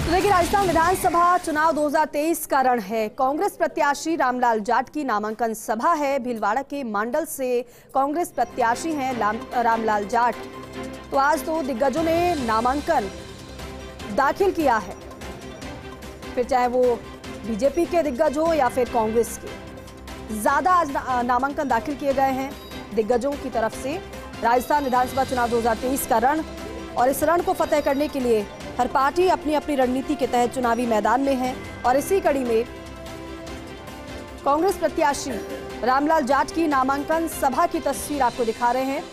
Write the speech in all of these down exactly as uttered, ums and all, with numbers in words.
तो देखिए, राजस्थान विधानसभा चुनाव दो हज़ार तेईस का रण है। कांग्रेस प्रत्याशी रामलाल जाट की नामांकन सभा है। भीलवाड़ा के मांडल से कांग्रेस प्रत्याशी हैं रामलाल जाट। तो आज तो दिग्गजों ने नामांकन दाखिल किया है, फिर चाहे वो बीजेपी के दिग्गज हो या फिर कांग्रेस के। ज्यादा आज नामांकन दाखिल किए गए हैं दिग्गजों की तरफ से। राजस्थान विधानसभा चुनाव दो हज़ार तेईस का रण, और इस रण को फतेह करने के लिए हर पार्टी अपनी अपनी रणनीति के तहत चुनावी मैदान में है। और इसी कड़ी में कांग्रेस प्रत्याशी रामलाल जाट की नामांकन सभा की तस्वीर आपको दिखा रहे हैं।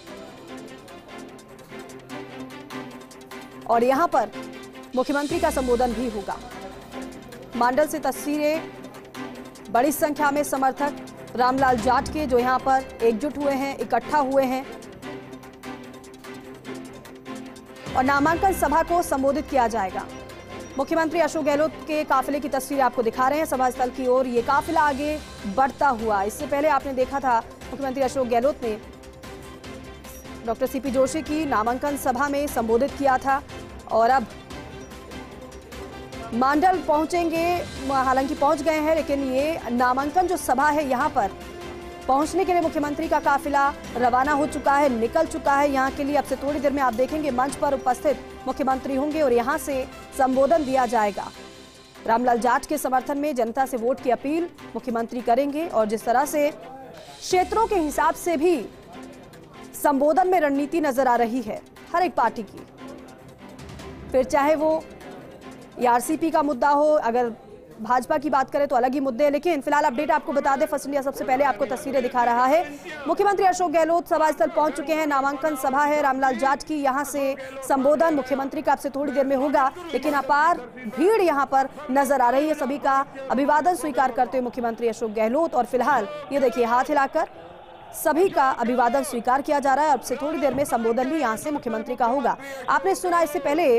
और यहां पर मुख्यमंत्री का संबोधन भी होगा। मांडल से तस्वीरें, बड़ी संख्या में समर्थक रामलाल जाट के जो यहां पर एकजुट हुए हैं, इकट्ठा हुए हैं और नामांकन सभा को संबोधित किया जाएगा। मुख्यमंत्री अशोक गहलोत के काफिले की तस्वीर आपको दिखा रहे हैं सभा स्थल की ओर। ये काफिला आगे बढ़ता हुआ, इससे पहले आपने देखा था मुख्यमंत्री अशोक गहलोत ने डॉक्टर सीपी जोशी की नामांकन सभा में संबोधित किया था। और अब मांडल पहुंचेंगे, हालांकि पहुंच गए हैं, लेकिन ये नामांकन जो सभा है यहां पर पहुंचने के लिए मुख्यमंत्री का काफिला रवाना हो चुका है, निकल चुका है यहाँ के लिए। अब से थोड़ी देर में आप देखेंगे मंच पर उपस्थित मुख्यमंत्री होंगे और यहाँ से संबोधन दिया जाएगा। रामलाल जाट के समर्थन में जनता से वोट की अपील मुख्यमंत्री करेंगे। और जिस तरह से क्षेत्रों के हिसाब से भी संबोधन में रणनीति नजर आ रही है हर एक पार्टी की, फिर चाहे वो आरसीपी का मुद्दा हो, अगर भाजपा की बात करें तो अलग ही मुद्दे हैं। लेकिन फिलहाल अपडेट आपको बता दें, फर्स्ट इंडिया सबसे पहले आपको तस्वीरें दिखा रहा है। मुख्यमंत्री अशोक गहलोत सभा स्थल पहुंच चुके हैं। नामांकन सभा है रामलाल जाट की, यहां से संबोधन मुख्यमंत्री का अब से थोड़ी देर में होगा। लेकिन अपार भीड़ यहां पर नजर आ रही है, सभी का अभिवादन स्वीकार करते हुए मुख्यमंत्री अशोक गहलोत। और फिलहाल ये देखिए, हाथ हिलाकर सभी का अभिवादन स्वीकार किया जा रहा है। अब से थोड़ी देर में संबोधन भी यहां से मुख्यमंत्री का होगा। आपने सुना इससे पहले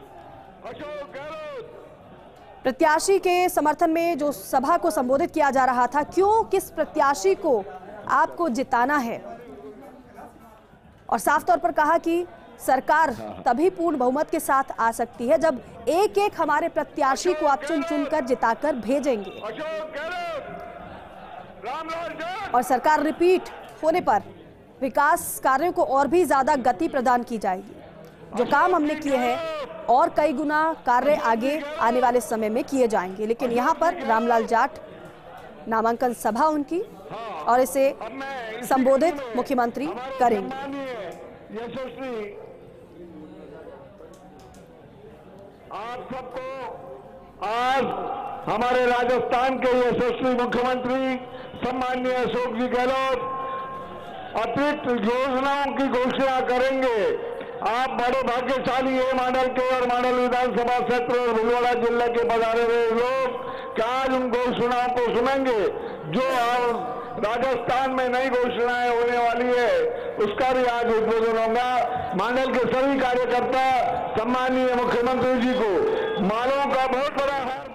प्रत्याशी के समर्थन में जो सभा को संबोधित किया जा रहा था, क्यों, किस प्रत्याशी को आपको जिताना है, और साफ तौर पर कहा कि सरकार तभी पूर्ण बहुमत के साथ आ सकती है जब एक एक हमारे प्रत्याशी को आप चुन चुनकर जिताकर भेजेंगे। और सरकार रिपीट होने पर विकास कार्यों को और भी ज्यादा गति प्रदान की जाएगी। जो काम हमने किए हैं और कई गुना कार्य आगे आने वाले समय में किए जाएंगे। लेकिन यहाँ पर रामलाल जाट, नामांकन सभा उनकी, और इसे संबोधित मुख्यमंत्री करेंगे। आप सबको आज हमारे राजस्थान के यशस्वी मुख्यमंत्री सम्माननीय अशोक जी गहलोत अतिरिक्त योजनाओं की घोषणा करेंगे। आप बड़े भाग्यशाली है मांडल के और मांडल विधानसभा क्षेत्र और भीलवाड़ा जिले के पधारे हुए लोग, क्या आज उन घोषणाओं को सुनेंगे जो राजस्थान में नई घोषणाएं होने वाली है, उसका भी आज उद्बोधन होगा। मांडल के सभी कार्यकर्ता सम्माननीय मुख्यमंत्री जी को मालों का बहुत बड़ा हार।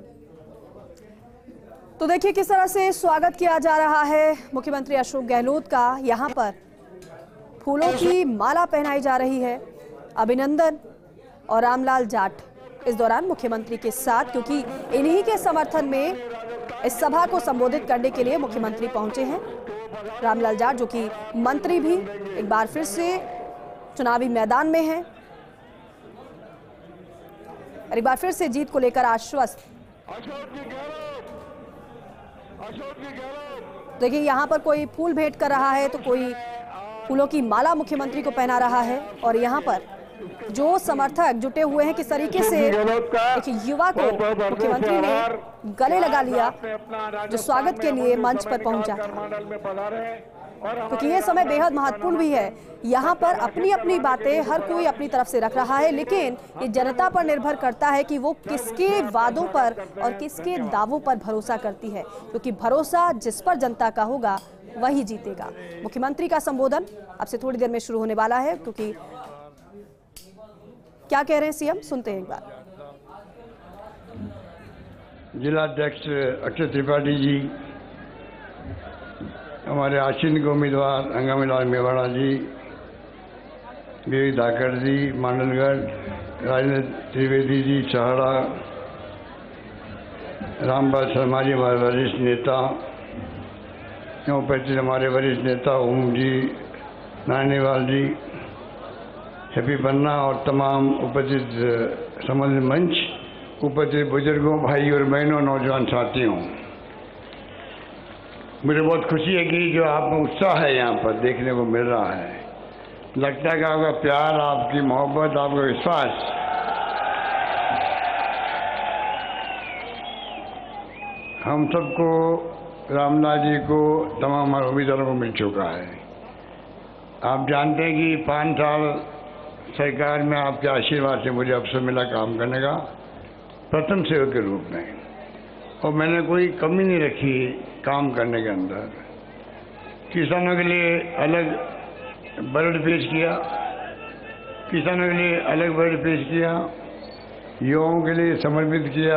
तो देखिए किस तरह से स्वागत किया जा रहा है मुख्यमंत्री अशोक गहलोत का। यहाँ पर फूलों की माला पहनाई जा रही है। अभिनंदन और रामलाल जाट इस दौरान मुख्यमंत्री के साथ, क्योंकि इन्हीं के समर्थन में इस सभा को संबोधित करने के लिए मुख्यमंत्री पहुंचे हैं। रामलाल जाट जो कि मंत्री भी एक बार फिर से चुनावी मैदान में हैं और एक बार फिर से जीत को लेकर आश्वस्त। देखिए, यहाँ पर कोई फूल भेंट कर रहा है तो कोई फूलों की माला मुख्यमंत्री को पहना रहा है। और यहाँ पर जो समर्थक जुटे हुए हैं, किस तरीके से एक युवा को मुख्यमंत्री ने गले लगा लिया जो स्वागत के लिए मंच पर पहुंचा था। क्योंकि ये समय बेहद महत्वपूर्ण भी है। यहाँ पर अपनी अपनी बातें हर कोई अपनी तरफ से रख रहा है, लेकिन ये जनता पर निर्भर करता है कि वो किसके वादों पर और किसके दावों पर भरोसा करती है। क्योंकि भरोसा जिस पर जनता का होगा वही जीतेगा। मुख्यमंत्री का संबोधन अब से थोड़ी देर में शुरू होने वाला है। क्योंकि क्या कह रहे हैं सीएम, सुनते हैं एक बार। जिलाध्यक्ष अक्षय त्रिपाठी जी, हमारे आशीन के उम्मीदवार अंगामीलाल मेवाड़ा जी, वीर धाकर जी मांडलगढ़, राजेंद्र त्रिवेदी जी चाहड़ा, रामपाल शर्मा जी हमारे वरिष्ठ नेता, उपस्थित हमारे वरिष्ठ नेता ओम जी नानीवाल जी, हैप्पी पन्ना और तमाम उपस्थित संबंधित मंच, उपस्थित बुजुर्गों, भाई और बहनों, नौजवान साथियों, मुझे बहुत खुशी है कि जो आप में उत्साह है यहाँ पर देखने को मिल रहा है। लगता है कि आपका प्यार, आपकी मोहब्बत, आपका विश्वास हम सबको, रामलाल जी को, तमाम हमारे उम्मीदवारों को मिल चुका है। आप जानते हैं कि पाँच साल सरकार में आपके आशीर्वाद से मुझे अवसर मिला काम करने का, प्रथम सेवक के रूप में, और मैंने कोई कमी नहीं रखी काम करने के अंदर। किसानों के लिए अलग बजट पेश किया, किसानों के लिए अलग बजट पेश किया, युवाओं के लिए समर्पित किया।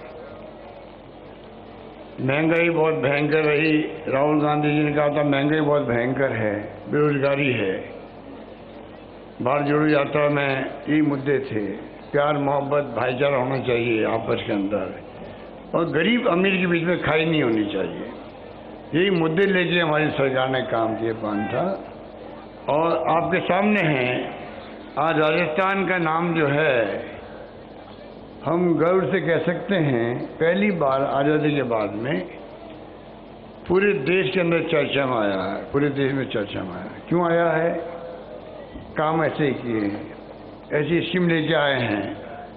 महंगाई बहुत भयंकर रही, राहुल गांधी जी ने कहा था महंगाई बहुत भयंकर है, बेरोजगारी है। भारत जोड़ो यात्रा में यही मुद्दे थे, प्यार, मोहब्बत, भाईचारा होना चाहिए आपस के अंदर, और गरीब अमीर के बीच में खाई नहीं होनी चाहिए। यही मुद्दे लेके हमारी सरकार ने काम किए पाँच साल। और आपके सामने हैं, आज राजस्थान का नाम जो है, हम गर्व से कह सकते हैं पहली बार आज़ादी के बाद में पूरे देश के अंदर चर्चा में आया है, पूरे देश में चर्चा में आया है। क्यों आया है? काम ऐसे ही किए हैं, ऐसी स्कीम लेके आए हैं।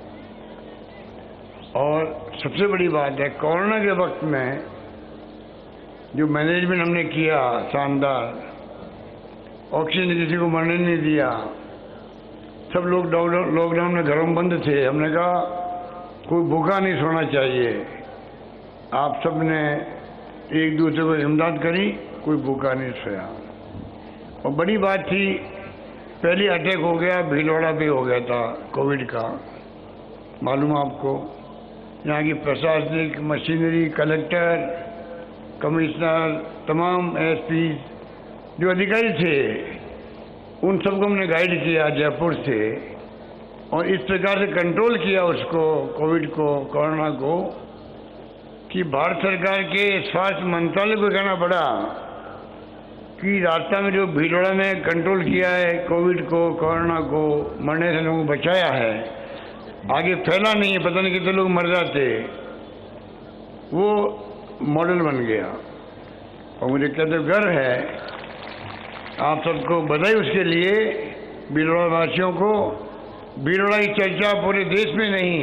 और सबसे बड़ी बात है, कोरोना के वक्त में जो मैनेजमेंट हमने किया शानदार, ऑक्सीजन किसी को मरने नहीं दिया, सब लोग लॉकडाउन में घरों में बंद थे। हमने कहा कोई भूखा नहीं सोना चाहिए, आप सब ने एक दूसरे को इमदाद करी, कोई भूखा नहीं सोया। और बड़ी बात थी, पहले अटैक हो गया भीलवाड़ा पे हो गया था कोविड का, मालूम आपको। यहाँ की प्रशासनिक मशीनरी, कलेक्टर, कमिश्नर, तमाम एसपी जो अधिकारी थे, उन सबको हमने गाइड किया जयपुर से, और इस प्रकार से कंट्रोल किया उसको, कोविड को, कोरोना को, कि भारत सरकार के स्वास्थ्य मंत्रालय को कहना पड़ा कि रास्ता में जो भीलवाड़ा में कंट्रोल किया है कोविड को, कोरोना को, मरने से लोगों को बचाया है, आगे फैला नहीं है, पता नहीं कितने लोग मर जाते, वो मॉडल बन गया। और मुझे कहते गर्व है, आप सबको बधाई उसके लिए, भीलवाड़ा वासियों को। भीलवाड़ा की चर्चा पूरे देश में नहीं,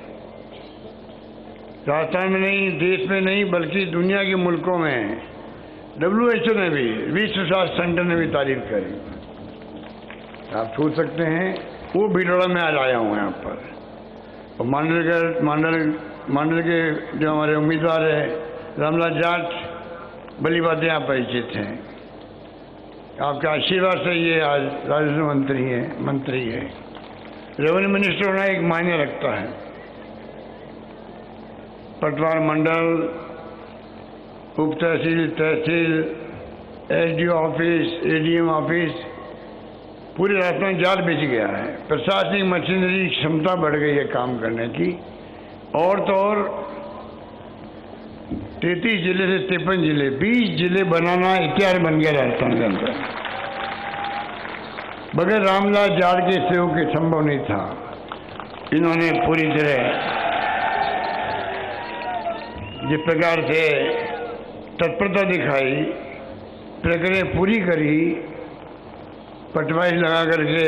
राजस्थान में नहीं, देश में नहीं, बल्कि दुनिया के मुल्कों में, डब्ल्यू एच ओ ने भी, विश्व स्वास्थ्य संगठन ने भी तारीफ करी। आप सोच सकते हैं, वो भीलवाड़ा में आज आया हूँ यहाँ पर। और मंडल के मंडल मंडल के जो हमारे उम्मीदवार है रामलाल जाट, भली बातें आप परिचित हैं। आपके आशीर्वाद से ये आज राजस्व मंत्री है मंत्री है रेवेन्यू मिनिस्टर होना एक मायने रखता है। पटवार मंडल, उप तहसील, तहसील, एसडीओ ऑफिस, एडीएम ऑफिस, पूरे राजस्थान जाल बिछ गया है। प्रशासनिक मशीनरी क्षमता बढ़ गई है काम करने की। और तो और तैतीस जिले से तिरपन जिले, बीस जिले बनाना इतिहास बन गया राजस्थान के अंदर। बगैर रामलाल जाट के सहयोग के संभव नहीं था। इन्होंने पूरी तरह जिस प्रकार से तत्परता दिखाई, प्रक्रिया पूरी करी, पटवारी लगा करके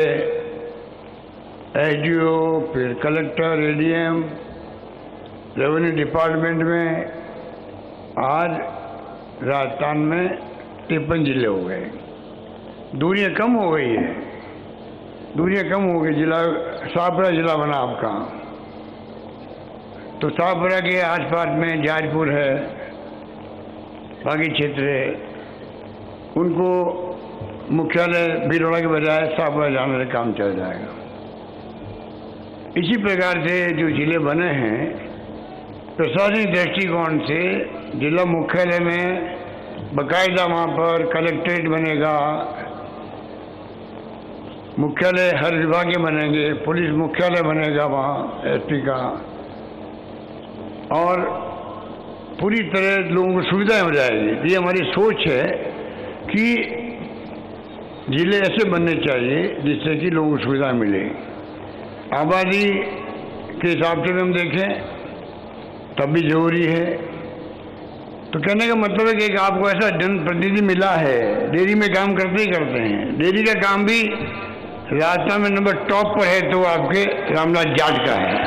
एसडीओ, फिर कलेक्टर, एडीएम, रेवेन्यू डिपार्टमेंट में, आज राजस्थान में तिरपन जिले हो गए। दूरियां कम हो गई है, दूरियां कम हो गई। जिला शाहपुरा जिला बना आपका, तो शाहपुरा के आसपास में जाजपुर है, बाकी क्षेत्र है, उनको मुख्यालय भीलवाड़ा के बजाय शाहपुरा जाने से काम चल जाएगा। इसी प्रकार से जो जिले बने हैं, प्रशासनिक दृष्टिकोण से जिला मुख्यालय में बाकायदा वहाँ पर कलेक्ट्रेट बनेगा, मुख्यालय हर विभाग के बनेंगे, पुलिस मुख्यालय बनेगा वहाँ एसपी का, और पूरी तरह लोगों को सुविधाएं हो जाएगी। ये हमारी सोच है कि जिले ऐसे बनने चाहिए जिससे कि लोगों को सुविधा मिले। आबादी के हिसाब से भी हम देखें तब भी जरूरी है। तो कहने का मतलब है कि एक आपको ऐसा जनप्रतिनिधि मिला है, डेयरी में काम करते ही करते हैं, डेयरी का काम भी राजस्थान में नंबर टॉप पर है तो आपके रामनाथ जाट का है।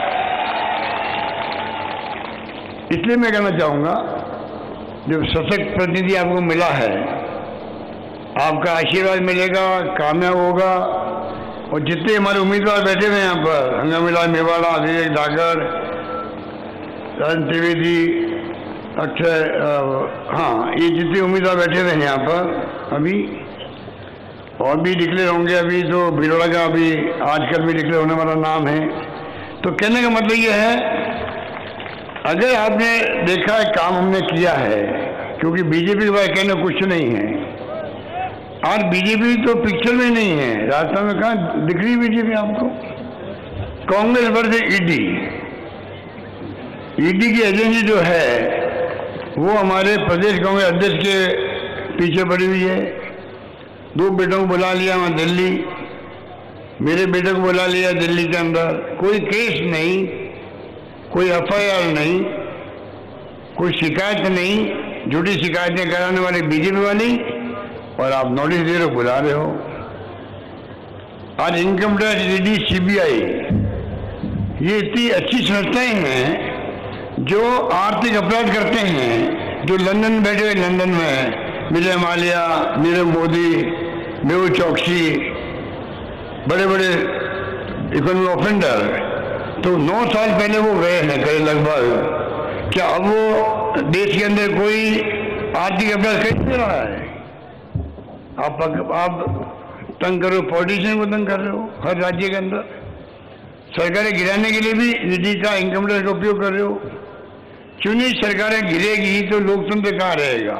इसलिए मैं कहना चाहूँगा जब सशक्त प्रतिनिधि आपको मिला है, आपका आशीर्वाद मिलेगा, कामयाब होगा। और जितने हमारे उम्मीदवार बैठे हुए हैं यहाँ पर, हंगामीलाल मेवाड़ा, विवेक धागर, राजन त्रिवेदी, अक्षय, हाँ, ये जितने उम्मीदवार बैठे हुए हैं यहाँ पर अभी, और भी डिक्लेयर होंगे। अभी तो भिलोड़ा का अभी आजकल भी डिक्लेयर होने वाला नाम है। तो कहने का मतलब ये है, अगर आपने देखा है काम हमने किया है, क्योंकि बीजेपी के बारे कहने कुछ नहीं है। आज बीजेपी तो पिक्चर में नहीं है, राजस्थान में कहाँ दिख रही बीजेपी आपको? कांग्रेस वर्सेस ईडी, ईडी की एजेंसी जो है वो हमारे प्रदेश कांग्रेस अध्यक्ष के पीछे पड़ी हुई है। दो बेटों को बुला लिया वहाँ दिल्ली, मेरे बेटे को बुला लिया दिल्ली के अंदर, कोई केस नहीं, कोई एफ आई आर नहीं, कोई शिकायत नहीं, झूठी शिकायतें कराने वाली बीजेपी वाली, और आप नोटिस दे रहे हो, बुला रहे हो। आज इनकम टैक्स, ईडी, सीबीआई, ये इतनी अच्छी संस्थाएं हैं जो आर्थिक अपराध करते हैं, जो लंदन में बैठे हुए, लंदन में विजय माल्या, नीरव मोदी, मेहुल चौकसी, बड़े बड़े इकोनॉमिक ऑफेंडर, तो नौ साल पहले वो गए हैं करीब लगभग। क्या अब वो देश के अंदर कोई आर्थिक अपराध कर नहीं रहा है? आप आप तंग कर रहे हो, पॉलिटिशियन को तंग कर रहे हो हर राज्य के अंदर। सरकारें गिराने के लिए भी ईडी का, इनकम टैक्स का उपयोग कर रहे हो। चुनी सरकारें गिरेगी तो लोकतंत्र कहाँ रहेगा?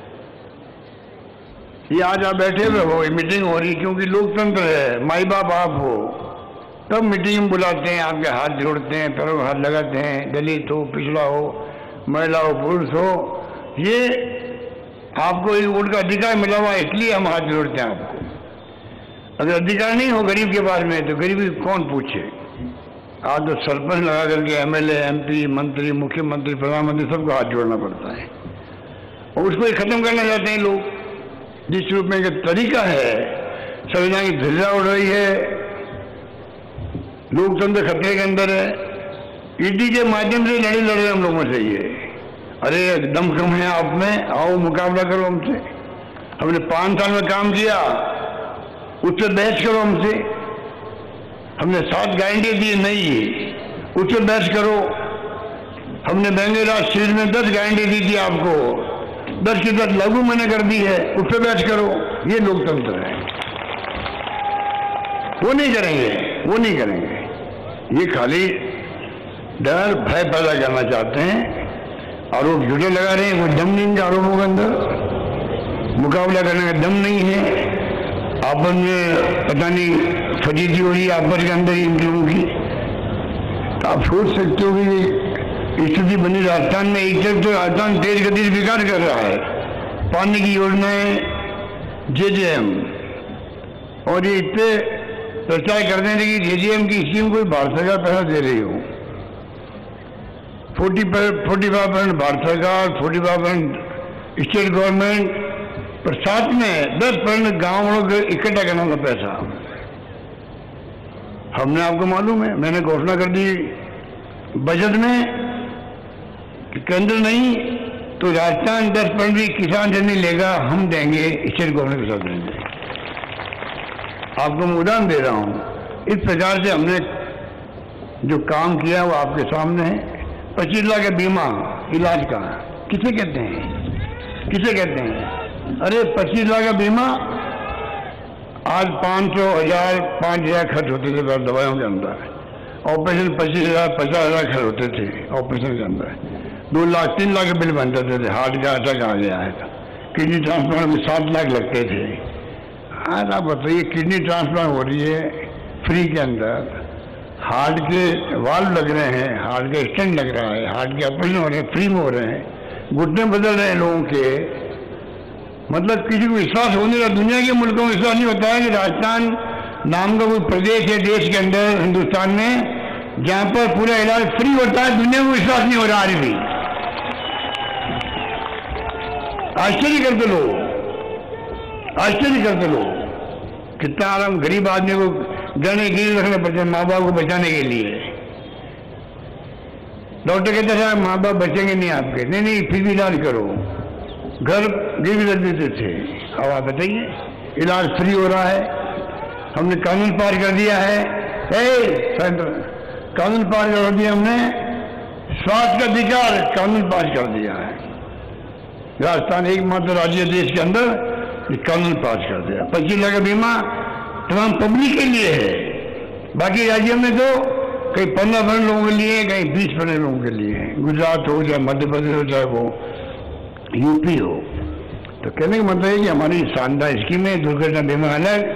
ये आज आप बैठे हुए हो, मीटिंग हो रही, क्योंकि लोकतंत्र है, माई बाप आप हो, तब मीटिंग में बुलाते हैं, आपके हाथ जोड़ते हैं, पैरों को हाथ लगाते हैं, दलित हो, पिछड़ा हो, महिला हो, पुरुष हो। ये आपको एक वोट का अधिकार मिला हुआ, इसलिए हम हाथ जोड़ते हैं आपको। अगर अधिकार नहीं हो गरीब के बारे में तो गरीबी कौन पूछे? आज तो सरपंच लगा करके एमएलए, एमपी, मंत्री, मुख्यमंत्री, प्रधानमंत्री सबको हाथ जोड़ना पड़ता है, और उसको ही खत्म करना चाहते हैं लोग। जिस रूप में तरीका है, संविधान की धज्जियां उड़ रही है, लोकतंत्र खतरे के अंदर है। ईडी के माध्यम से लड़े लड़ रहे हम लोगों से। ये अरे दम कम है आप में, आओ मुकाबला करो हमसे। हमने पाँच साल में काम किया, उससे बहस करो हमसे। हमने सात गारंटी दी, नहीं, उससे बहस करो। हमने महंगे राज सीरीज में दस गारंटी दी थी आपको, दस की दस लागू मैंने कर दी है, उससे बहस करो। ये लोकतंत्र है। वो नहीं करेंगे, वो नहीं करेंगे। ये खाली डर भय पैदा करना चाहते हैं, आरोप झूठे लगा रहे हैं। कोई दम नहीं इनके आरोपों के अंदर, मुकाबला करने का दम नहीं है। आपस में पता नहीं फजीती हो रही है आपस के अंदर इन लोगों की। तो आप सोच सकते हो कि स्थिति बनी राजस्थान में। एक तरफ तो राजस्थान तेज गति से विकास कर रहा है, पानी की योजनाएं, जेजेएम, और ये इतने प्रचार करते हैं कि जेजेएम की स्कीम कोई भारत सरकार पैसा दे रही हो। फोर्टी पर फोर्टी फाइव परसेंट भारत सरकार, forty five percent state government, पर साथ में दस परसेंट गाँव वालों को इकट्ठा करना था पैसा। हमने, आपको मालूम है, मैंने घोषणा कर दी बजट में कि केंद्र नहीं तो राजस्थान दस परसेंट भी किसान से नहीं लेगा, हम देंगे, स्टेट गवर्नमेंट के साथ देंगे। आपको मैं उदाहरण दे रहा हूँ। इस प्रकार से हमने जो काम किया वो आपके सामने है। पच्चीस लाख का बीमा इलाज का किसे कहते हैं? किसे कहते हैं? अरे पच्चीस लाख का बीमा, आज पाँच सौ हजार पाँच हजार खर्च होते थे दवाइयों के अंदर। ऑपरेशन पच्चीस हजार पचास हजार खर्च होते थे ऑपरेशन के अंदर। दो लाख तीन लाख के बिल बन जाते थे। हार्ट का अटैक आ गया है, किडनी ट्रांसप्लांट में सात लाख लगते थे। आज आप बताइए, किडनी ट्रांसप्लांट हो रही है फ्री के अंदर, हार्ट के वाल्व लग रहे हैं, हार्ट का स्टेंट लग रहा है, हार्ट के ऑपरेशन हो रहे हैं, फ्री में हो रहे हैं, घुटने बदल रहे हैं लोगों के। मतलब किसी को विश्वास हो नहीं रहा, दुनिया के मुल्कों में विश्वास नहीं होता है कि राजस्थान नाम का कोई प्रदेश है देश के अंदर हिंदुस्तान में जहां पर पूरा इलाज फ्री होता है। दुनिया को विश्वास नहीं हो रहा आज भी। आश्चर्य करते लोग, आश्चर्य करते लोग, कितना आराम गरीब आदमी को गहने गिरवी रखने पड़ते हैं माँ बाप को बचाने के लिए। डॉक्टर कहते हैं माँ बाप बचेंगे नहीं आपके, नहीं नहीं फिर भी इलाज करो, घर गिरवी रख देते थे। अब आप बताइए, इलाज फ्री हो रहा है, हमने कानून पार कर दिया है, ए, कानून पार कर दिया हमने, स्वास्थ्य का अधिकार कानून पास कर दिया है। राजस्थान एकमात्र राज्य देश के अंदर कानून पास कर दिया। पच्चीस लाख का बीमा तमाम पब्लिक के लिए है, बाकी राज्यों में तो कहीं पंद्रह परसेंट लोगों के लिए, कहीं बीस परसेंट लोगों के लिए है। गुजरात हो चाहे मध्य प्रदेश हो चाहे वो यूपी हो। तो कहने का मतलब है कि हमारी शानदार स्कीम है, दुर्घटना बीमा अलग।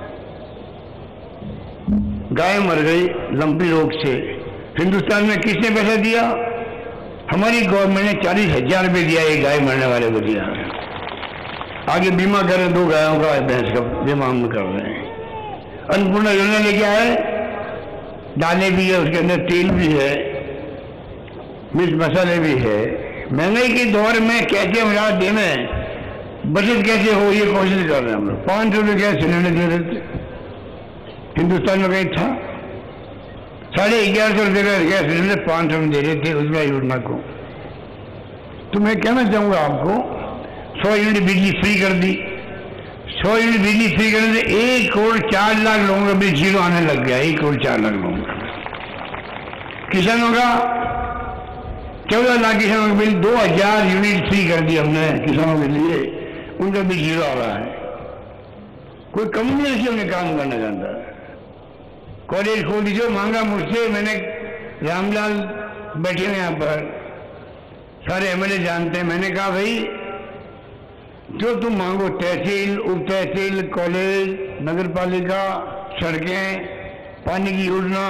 गाय मर गई लंपी रोग से, हिंदुस्तान में किसने पैसा दिया? हमारी गवर्नमेंट ने चालीस हजार रुपये दिया, एक गाय मरने वाले को दिया। आगे बीमा कर रहे हैं, दो गायों का भैंस का बीमा हम कर रहे हैं। अन्नपूर्णा योजना लेके आए, दालें भी है, उसके अंदर तेल भी है, मिर्च मसाले भी है। महंगाई के दौर में कैसे हम राहत देने, बचत कैसे हो, ये कोशिश कर रहे हैं हम लोग। पाँच सौ रुपये गैस सिलेंडर दे रहे थे, हिंदुस्तान में कहीं था साढ़े ग्यारह सौ रुपये का गैस सिलेंडर पाँच सौ में दे रहे थे उज्ज्वला योजना को। तो मैं कहना चाहूँगा आपको, सौ यूनिट बिजली फ्री कर दी, सौ यूनिट बिजली फ्री करने से एक करोड़ चार लाख लोगों का बिल जीरो आने लग गया, एक करोड़ चार लाख लोगों का। किसानों का चौदह लाख किसानों का बिल, दो हजार यूनिट फ्री कर दी हमने किसानों के लिए, उनका बिल जीरो आ रहा है। कोई कमी नहीं रखी हमने काम करने के अंदर। कॉलेज खोल दीजिए, मांगा मुझसे, मैंने रामलाल बैठे हैं यहाँ पर, सारे एमएलए जानते हैं, मैंने कहा भाई जो तुम मांगो, तहसील, उप तहसील, कॉलेज, नगर पालिका, सड़कें, पानी की योजना,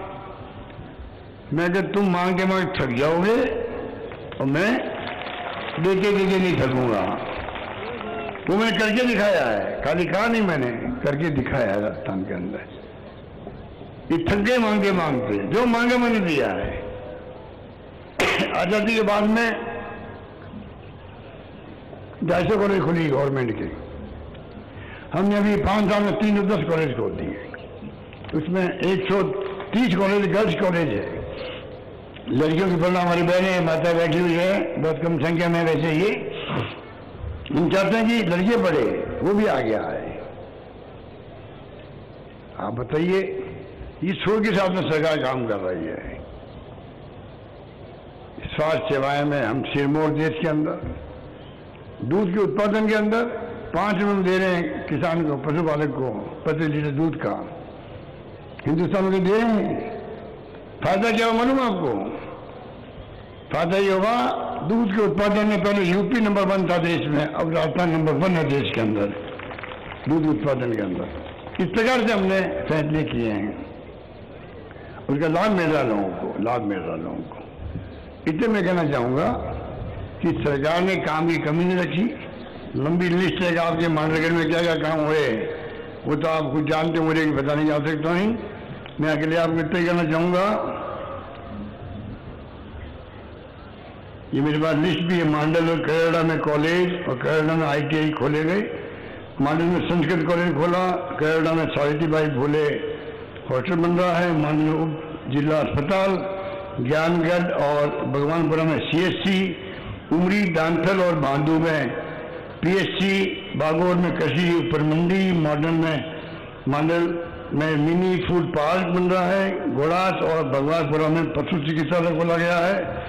मैं अगर तुम मांग के मांग थक जाओगे और मैं देते देते नहीं थकूंगा। वो मैंने करके दिखाया है, खाली कहा नहीं, मैंने करके दिखाया है राजस्थान के अंदर। ये थक गए मांगे मांगते, जो मांगे मैंने दिया है। आजादी के बाद में ढाई सौ कॉलेज खुली गवर्नमेंट के, हमने अभी पाँच साल में तीन सौ दस कॉलेज खोल दिए। उसमें एक सौ तीस कॉलेज गर्ल्स कॉलेज है, लड़कियों की पढ़ना, हमारी बहनें माता बैठी हुई है बहुत कम संख्या में। वैसे ही हम चाहते हैं कि लड़कियां पढ़े, वो भी आ गया है। आप बताइए, ये सोच के साथ में सरकार काम कर रही है। स्वास्थ्य सेवाएं में हम सिरमौर देश के अंदर, दूध के उत्पादन के अंदर पांच रुपये दे रहे हैं किसान को, पशुपालक को, प्रति लीटर दूध का। हिंदुस्तान में दे रहे हैं। फायदा क्या मालूम आपको? फायदा ये होगा, दूध के उत्पादन में पहले यूपी नंबर वन था देश में, अब राजस्थान नंबर वन है देश के अंदर दूध उत्पादन के अंदर। इस प्रकार से हमने फैसले किए हैं, उसका लाभ मिल रहा लोगों को, लाभ मिल रहा लोगों को। इतने मैं कहना चाहूँगा कि सरकार ने काम की कमी नहीं रखी। लंबी लिस्ट है कि आपके मांडरगढ़ में क्या क्या काम हुए, वो तो आप कुछ जानते हो, मुझे बताने की आवश्यकता नहीं। मैं अकेले आपको इतना ही कहना चाहूँगा, ये मेरे पास लिस्ट भी है। मांडल और करेड़ा में कॉलेज और करेड़ा में आईटीआई खोले गए। मांडल में संस्कृत कॉलेज खोला, करेड़ा में सावित्रीबाई फुले हॉस्टल बन रहा है, मांडल में उप जिला अस्पताल, ज्ञानगढ़ और भगवानपुरा में सीएससी, उमरी, दांथल और भांडू में पीएससी, बागोर में कृषि उपर मंडी, मॉडर्न में मांडल में मिनी फूड पार्क बन रहा है, घोड़ास और भगवानपुरा में पशु चिकित्सालय खोला गया है।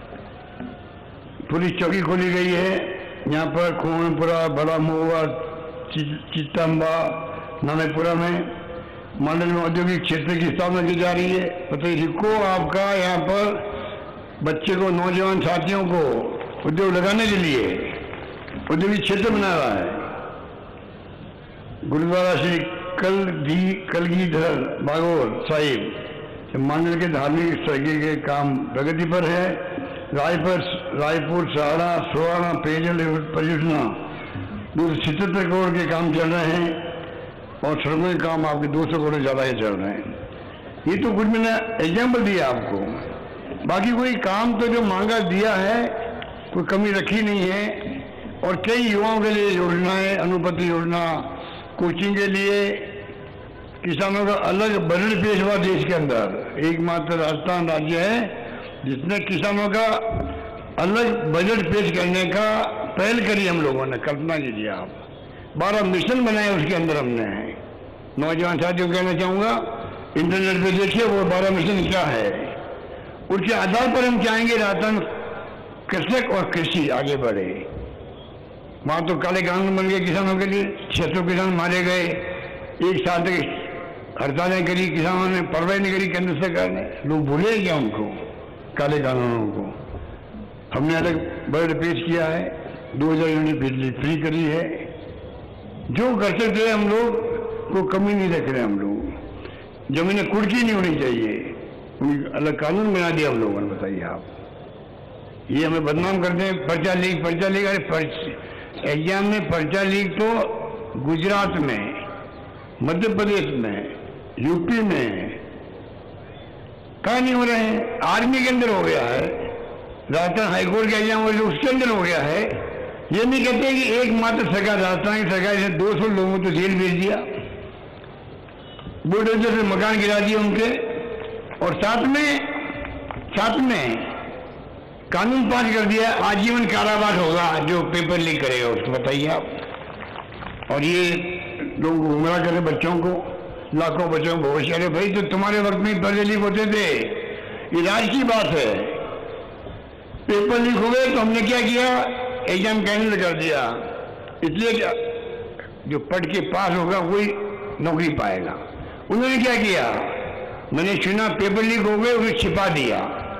पुलिस चौकी खोली गई है यहाँ पर, खोमपुरा, बड़ा महुआ, चित्तम्बा, नामेपुरा में। मांडल में औद्योगिक क्षेत्र की स्थापना की जा रही है। पता ही को आपका यहाँ पर बच्चे को, नौजवान साथियों को उद्योग लगाने के लिए औद्योगिक क्षेत्र बना रहा है। गुरुद्वारा श्री कल दी कलगीधर भागवत साहिब मंदिर के धार्मिक स्थल के काम प्रगति पर है। रायपुर रायपुर सहारा सोहाना पेयजल परियोजना दो सौ छिहत्तर करोड़ के काम चल रहे हैं और सड़कों के काम आपके दो सौ करोड़ ज़्यादा ही चल रहे हैं। ये तो कुछ मैंने एग्जाम्पल दिया आपको, बाकी कोई काम तो जो मांगा दिया है कोई कमी रखी नहीं है। और कई युवाओं के लिए योजनाएं, अनुपति योजना, कोचिंग के लिए किसानों का अलग बजट पेश हुआ देश के अंदर। एकमात्र राजस्थान राज्य है जिसने किसानों का अलग बजट पेश करने का पहल करी हम लोगों ने। कल्पना कीजिए आप, बारह मिशन बनाए उसके अंदर हमने। नौजवान साथियों को कहना चाहूँगा, इंटरनेट पे देखिए वो बारह मिशन क्या है। उसके आधार पर हम चाहेंगे राजस्थान कृषक और कृषि आगे बढ़े। वहाँ तो काले कानून बन गए किसानों के लिए, छह सौ किसान मारे गए, एक साल तक हड़तालें करी, किसानों ने परवाह नहीं करी केंद्र सरकार ने। लोग भूले क्या उनको, काले कानूनों को। हमने अलग बजट पेश किया है, दो हजार यूनिट बिजली फ्री करी है। जो कर सकते हम लोग को कमी नहीं रख रहे हम लोग। जमीनें कुर्की नहीं होनी चाहिए, अलग कानून बना दिया हम लोगों ने। बताइए आप, ये हमें बदनाम करते हैं। पर्चा लीक पर्चा लीक अरे पर्च एग्जाम में पर्चा लीक तो गुजरात में, मध्य प्रदेश में, यूपी में कहाँ नहीं हो रहे हैं। आर्मी के अंदर हो गया है, राजस्थान हाईकोर्ट का एग्जाम उसके अंदर हो गया है। ये नहीं कहते कि एकमात्र सरकार, राजस्थान की सरकार ने दो सौ लोगों को जेल भेज दिया, बुलडोजर से मकान गिरा दिए उनके, और साथ में साथ में कानून पास कर दिया आजीवन कारावास होगा जो पेपर लीक करेगा उसको। बताइए आप। और ये लोग गुमराह करे बच्चों को, लाखों बच्चों को भविष्य। अरे भाई, तो तुम्हारे वक्त में पर्चे लीक होते थे, ये राज की बात है। पेपर लीक हो गए तो हमने क्या किया, एग्जाम कैंसिल कर दिया। इसलिए क्या, जो पढ़ के पास होगा वही नौकरी पाएगा। उन्होंने क्या किया, मैंने सुना पेपर लीक हो गए उसे छिपा दिया।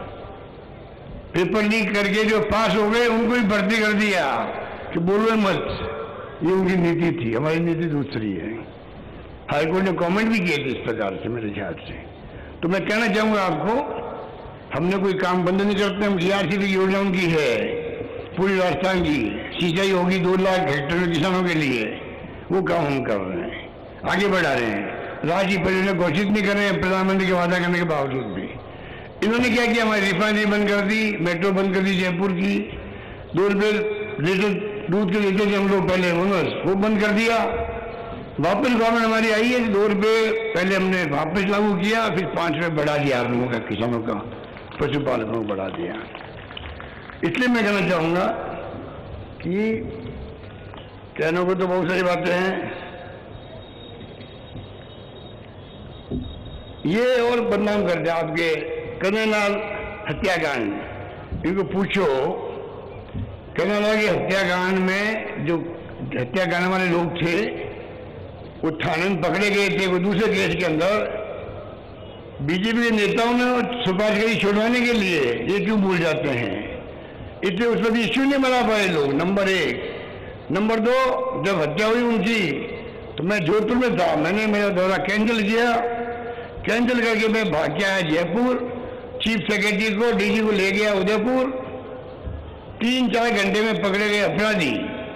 पेपर लीक करके जो पास हो गए उनको भी भर्ती कर दिया कि बोलो मत। ये उनकी नीति थी, हमारी नीति दूसरी है। हाईकोर्ट ने कमेंट भी किए थे इस प्रकार से मेरे ख्याल से। तो मैं कहना चाहूँगा आपको, हमने कोई काम बंद नहीं करते। हम जीआरसीबी की योजना उनकी है पूरी राजस्थान की, सिंचाई होगी दो लाख हेक्टेयर किसानों के लिए, वो काम हम कर रहे हैं, आगे बढ़ा रहे हैं। राज्य परियोजना घोषित नहीं कर रहे हैं प्रधानमंत्री के वादा करने के बावजूद भी। इन्होंने क्या किया, हमारी रिफाइनरी बंद कर दी, मेट्रो बंद कर दी जयपुर की, दो रुपये लीटर दूध के लेते थे हम लोग पहले, वो बंद कर दिया। वापस गवर्नमेंट हमारी आई है, दो रुपये पहले हमने वापस लागू किया, फिर पाँच रुपये बढ़ा दिया आप लोगों का, किसानों का, पशुपालकों को बढ़ा दिया। इसलिए मैं कहना चाहूँगा कि कहने को तो बहुत सारी बातें हैं, ये और बदनाम करते हैं आपके कन्हैयालाल हत्याकांड। इनको पूछो, कन्हैयालाल के हत्याकांड में जो हत्या करने वाले लोग थे वो थाने में पकड़े गए थे, वो दूसरे केस के अंदर। बीजेपी के नेताओं ने सुपारी करी छुड़वाने के लिए, ये क्यों भूल जाते हैं। इसलिए उस पर इश्यू नहीं बना पाए लोग, नंबर एक। नंबर दो, जब हत्या हुई उनकी तो मैं जोधपुर में था, मैंने मेरा दौरा कैंसिल किया। कैंसिल करके मैं भाग के आया जयपुर, चीफ सेक्रेटरी को, डीजी को ले गया उदयपुर। तीन चार घंटे में पकड़े गए अपराधी,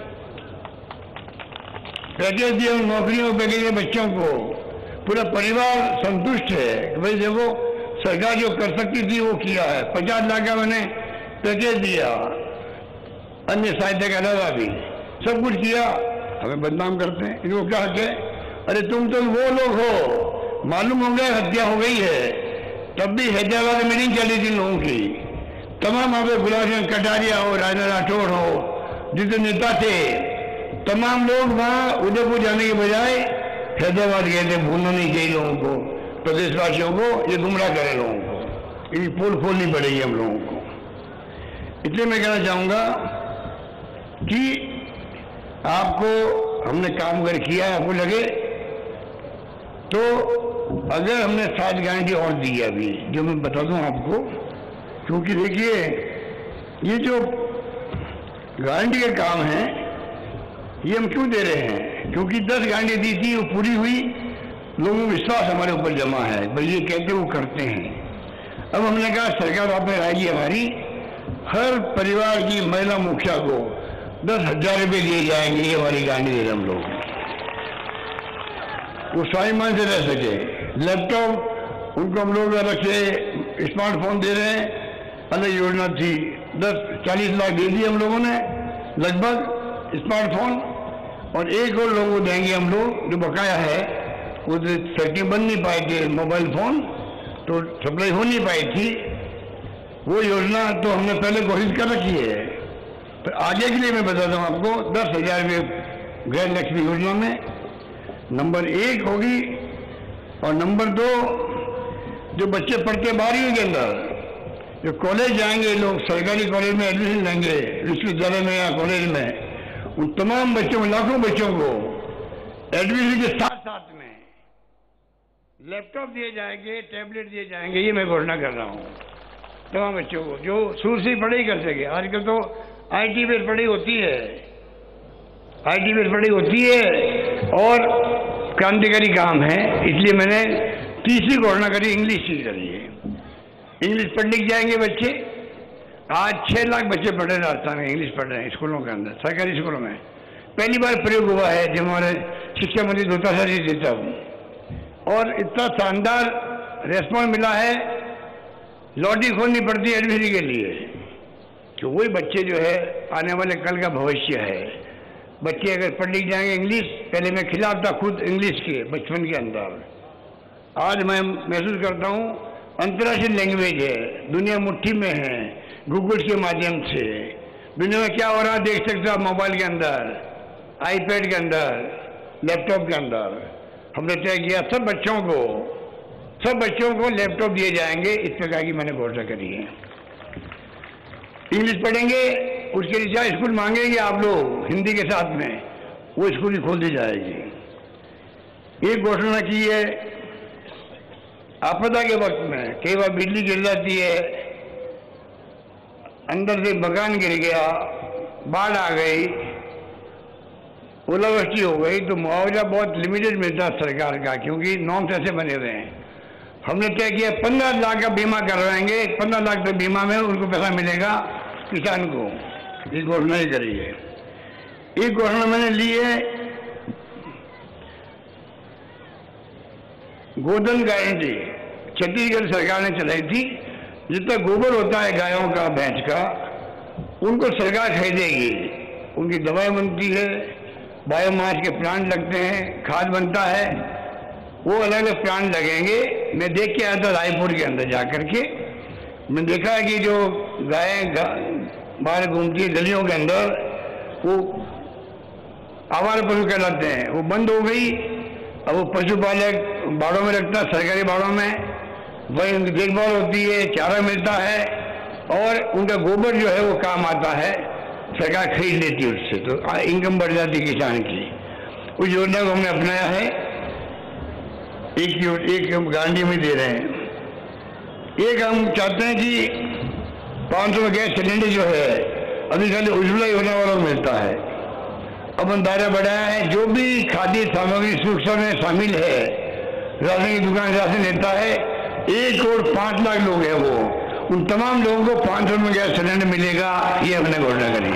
पैकेज दिए, नौकरियों पैकेज दिए बच्चों को। पूरा परिवार संतुष्ट है कि भाई देखो सरकार जो कर सकती थी वो किया है। पचास लाख का मैंने पैकेज दिया, अन्य सहायता के अलावा भी सब कुछ किया। हमें बदनाम करते हैं, इनको क्या हक है। अरे तुम तो वो लोग हो, मालूम हो गया हत्या हो गई है, तब भी हैदराबाद में मीटिंग चली थी लोगों की। तमाम वहाँ पे गुलाब सिंह कटारिया हो, राजा राठौड़ हो, जितने नेता थे, तमाम लोग वहाँ उदयपुर जाने के बजाय हैदराबाद गए थे। भूलना नहीं चाहिए लोगों को, प्रदेशवासियों को, ये गुमराह करे लोगों को, ये पोल खोलनी पड़ेगी हम लोगों को। इसलिए मैं कहना चाहूँगा कि आपको हमने काम कर किया है, आपको लगे तो अगर हमने सात गारंटी और दी है अभी, जो मैं बता दूं आपको, क्योंकि देखिए ये जो गारंटी के काम है ये हम क्यों दे रहे हैं। क्योंकि दस गांडी दी थी वो पूरी हुई, लोगों को विश्वास हमारे ऊपर जमा है, भाई ये कहते वो करते हैं। अब हमने कहा सरकार आप में आएगी हमारी, हर परिवार की महिला मुखिया को दस हजार रुपये दिए जाएंगे, ये हमारी गांडी दे रहे हम लोग, वो स्वाभिमान से रह सके। लैपटॉप उनको हम लोग अलग से स्मार्टफोन दे रहे हैं, अलग योजना थी, दस चालीस लाख दे दिए हम लोगों ने लगभग स्मार्टफोन, और एक और लोगों को देंगे हम लोग जो बकाया है, वो फैक्ट्री बन नहीं पाए थे मोबाइल फोन, तो सप्लाई हो नहीं पाई थी, वो योजना तो हमने पहले घोषित कर रखी है। पर आगे के लिए मैं बताता हूँ आपको, दस हजार रुपये गृह लक्ष्मी योजना में नंबर एक होगी, और नंबर दो जो बच्चे पढ़ते बारहवीं के अंदर जो कॉलेज जाएंगे, लोग सरकारी कॉलेज में एडमिशन लेंगे, विश्वविद्यालय में या कॉलेज में, उन तमाम बच्चों, लाखों बच्चों को एडमिशन के साथ साथ में लैपटॉप दिए जाएंगे, टैबलेट दिए जाएंगे, ये मैं घोषणा कर रहा हूँ तमाम बच्चों को, जो शुरू से पढ़ाई कर सके। आजकल तो आई टी बेस्ड पढ़ाई होती है, आई टी बेस्ड पढ़ाई होती है और क्रांतिकारी काम है, इसलिए मैंने तीसरी घोषणा करी, इंग्लिश की करी है। इंग्लिश पढ़ लिख जाएंगे बच्चे। आज छह लाख बच्चे पढ़ रहे हैं राजस्थान में, इंग्लिश पढ़ रहे हैं स्कूलों के अंदर, सरकारी स्कूलों में। पहली बार प्रयोग हुआ है जब हमारे शिक्षा मंत्री दोता सर जी देता हूँ, और इतना शानदार रेस्पॉन्स मिला है, लॉटरी खोलनी पड़ती है एडमिशन के लिए, कि वही बच्चे जो है आने वाले कल का भविष्य है। बच्चे अगर पढ़ लिख जाएंगे इंग्लिश, पहले मैं खिलाफ था खुद इंग्लिश के बचपन के अंदर, आज मैं महसूस करता हूँ अंतर्राष्ट्रीय लैंग्वेज है, दुनिया मुट्ठी में है, गूगल के माध्यम से दुनिया में क्या हो रहा है देख सकते हो आप, मोबाइल के अंदर, आईपैड के अंदर, लैपटॉप के अंदर। हमने तय किया सब बच्चों को सब बच्चों को लैपटॉप दिए जाएंगे, इस प्रकार की मैंने घोषणा करी है। इंग्लिश पढ़ेंगे, उसके लिए चाहे स्कूल मांगेंगे आप लोग हिंदी के साथ में, वो स्कूल ही खोल दी जाएगी। एक घोषणा की है, आपदा के वक्त में कई बार बिजली गिर जाती है, अंदर से मकान गिर गया, बाढ़ आ गई, ओलावृष्टि हो गई, तो मुआवजा बहुत लिमिटेड मिलता है सरकार का, क्योंकि नॉर्म्स ऐसे बने हुए हैं। हमने तय किया पंद्रह लाख का बीमा करवाएंगे, पंद्रह लाख के बीमा में उनको पैसा मिलेगा किसान को, ये घोषणा ही करी है। एक घोषणा मैंने ली है, गोधन गारंटी छत्तीसगढ़ सरकार ने चलाई थी, जितना गोबर होता है गायों का, भैंस का, उनको सरकार खरीदेगी, उनकी दवाई बनती है, बायोमास के प्लांट लगते हैं, खाद बनता है, वो अलग अलग प्लांट लगेंगे। मैं देख के आया था रायपुर के अंदर जाकर के, मैं देखा है कि जो गायें बाहर घूमती है गलियों के अंदर, वो आवारा पशु कहलाते हैं, वो बंद हो गई। अब वो पशुपालक बाड़ों में रखता है, सरकारी बाड़ों में, वही उनकी देखभाल होती है, चारा मिलता है, और उनका गोबर जो है वो काम आता है, सरकार खरीद लेती है उससे, तो इनकम बढ़ जाती है किसान की। उस योजना को हमने अपनाया है, एक एक हम गारंटी में दे रहे हैं। एक हम चाहते हैं कि पाँच सौ गैस सिलेंडर जो है अभी खाली उज्ज्वला योजना वालों को मिलता है, अब हम दायरा बढ़ाया है, जो भी खाद्य सामग्री सुरक्षा में शामिल है, राशन की दुकान से राशन लेता है, एक और पाँच लाख लोग हैं वो, उन तमाम लोगों को पाँच सौ में गैस सिलेंडर मिलेगा, ये हमने घोषणा करी।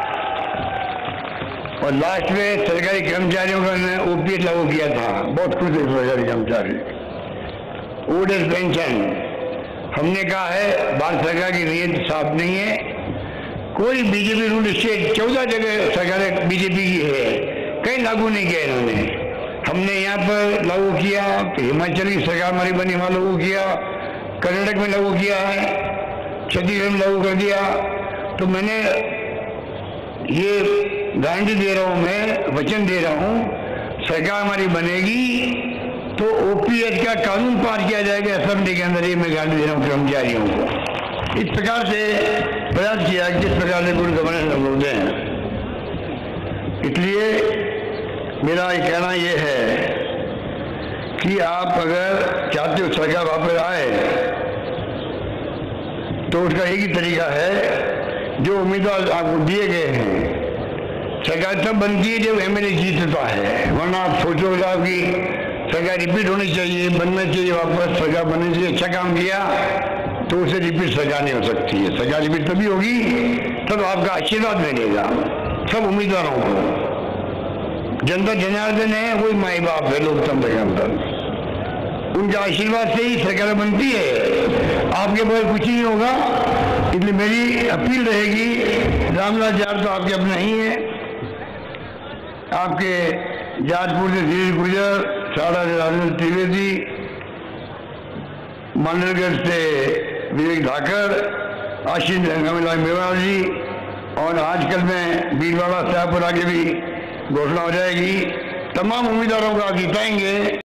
और लास्ट में सरकारी कर्मचारियों का हमने ओपीएस लागू किया था, बहुत खुश है सरकारी कर्मचारी। ओल्ड एज पेंशन हमने कहा है भारत सरकार की नीयत साफ नहीं है, कोई बीजेपी रूल स्टेट चौदह जगह सरकार बीजेपी की है, कहीं लागू नहीं किया इन्होंने। हमने यहाँ पर लागू किया, तो हिमाचल की सरकार हमारी बनी वहाँ लागू किया, कर्नाटक में लागू किया है, छत्तीसगढ़ में लागू कर दिया। तो मैंने ये गारंटी दे रहा हूँ, मैं वचन दे रहा हूँ, सरकार हमारी बनेगी तो ओपीएस का कानून पास किया जाएगा असेंबली के अंदर, ये मैं गारंटी दे रहा हूँ कर्मचारियों को। इस प्रकार से प्रयास किया जिस प्रकार से गुड गवर्नेंस हम लोग दें। इसलिए मेरा ये कहना ये है कि आप अगर चाहते हो सरकार वापस आए, तो उसका एक ही तरीका है, जो उम्मीदवार आपको दिए गए हैं सरकार तब बनती है जब एम एल ए जीतता है, वरना आप सोचो साहब की सरकार रिपीट होनी चाहिए, बनना चाहिए वापस, सरकार बननी चाहिए, अच्छा काम किया तो उसे रिपीट सरकार नहीं हो सकती है। सरकार रिपीट तभी होगी तब आपका आशीर्वाद मिलेगा सब उम्मीदवारों को। जनता जनार्दन है, वही माई बाप है लोकतंत्र के अंदर, उनके आशीर्वाद से ही सरकार बनती है, आपके बगैर कुछ नहीं होगा। इसलिए मेरी अपील रहेगी, रामलाल जाट तो आपके अपना ही है, आपके जाटपुर से धीरेन्द्र गुर्जर, साड़ा से राजेंद्र त्रिवेदी, मंडलगढ़ से विवेक धाकर, आशीष गंगामीलाल मेवाड़ जी, और आजकल में भीलवाड़ा शाहपुरा की भी घोषणा हो जाएगी। तमाम उम्मीदवारों को आप जिताएंगे।